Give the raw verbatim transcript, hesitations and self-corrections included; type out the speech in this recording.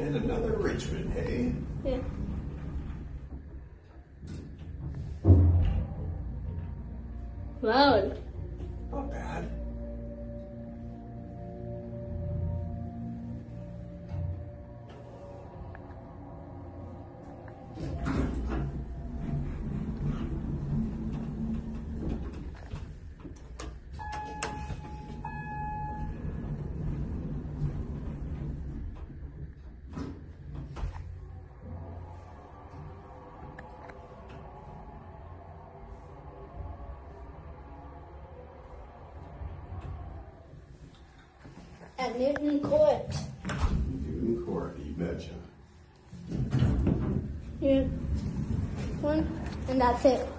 And another Richmond, hey? Yeah. Wow. Not bad. At Newton Court. Newton Court, you betcha. Here. One, and that's it.